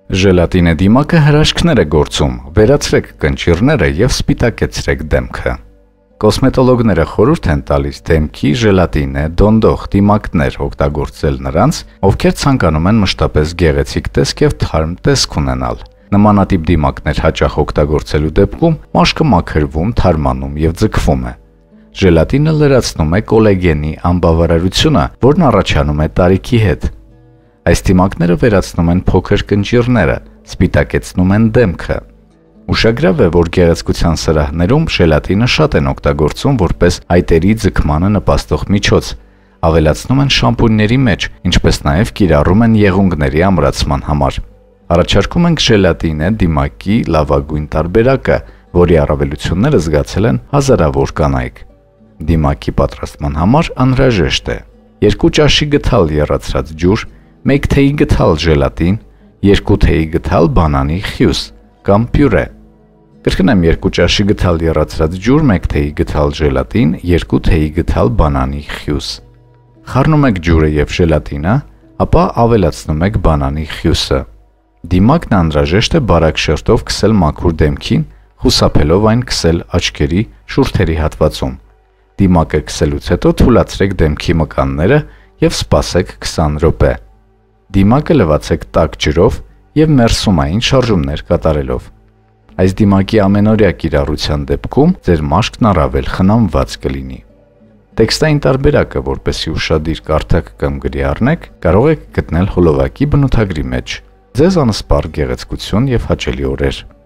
Ժելատինե դիմակը հրաշքներ է գործում, վերացրեք կնճիռները և սպիտակեցրեք դեմքը։ Կոսմետոլոգները խորհուրդ են տալիս դեմքի ժելատինե դոնդող դիմակներ օգտագործել նրանց, ովքեր ցանկանում են մշտապես գեղեցիկ տեսք և թարմ տեսք ունենալ։ Նմանատիպ դիմակներ հաճախ օգտագործելու դեպքում մաշկը մաքրվում, թարմանում և ձգվում է։ Ժելատինը լրացնում է կոլագենի անբավարարությունը, որն առաջանում է տարիքի հետ։ Այս դիմակները վերացնում են փոքր կնճիռները, սպիտակեցնում են դեմքը։ Ուշագրավ է, որ գեղեցկության սրահներում ժելատինը շատ են օգտագործում որպես այտերի ձգմանը նպաստող միջոց, ավելացնում են շամպունյների մեջ, ինչպես նաև կիրառում են եղունգների ամրացման համար։ Առաջարկում ենք ժելատինե դիմակի լավագույն տարբերակը, որի առավելությունները զգացել են հազարավոր կանայք։ Դիմակի պատրաստման համար անհրաժեշտ է 2 ճաշի գթալ եռացրած ջուր, 1 թեյի գթալ ժելատին, 2 թեյի գթալ բանանի խյուս կամ պյուրե։ Կրկնեմ 2 ճաշի գթալ եռացրած ջուր, 1 թեյի գթալ ժելատին, 2 թեյի գթալ բանանի խյուս։ Խառնում եք ջուրը և ժելատինը, ապա ավելացնում եք բանանի խյուսը։ Դիմակն անհրաժեշտ է բարակ շերտով քսել մաքուր դեմքին, խուսափելով այն քսել աչքերի, շուրթերի հատվածում։ Դիմակը քսելուց հետո թուլացրեք դեմքի մկանները և սպասեք 20 րոպե։ Դիմակը լվացեք տաք ջրով և մերսումային շարժումներ կատարելով։ Այս դիմակի ամենօրյա կիրառության դեպքում ձեր մաշկն առավել խնամված կլինի։ Տեքստային տարբերակը, որպեսզի ուշադիր կարդաք կամ գրի առնեք, կարող եք գտնել հոլովակի բնութագրի մեջ։ Ձեզ անսպառ գեղեցկություն և հաճելի օրեր։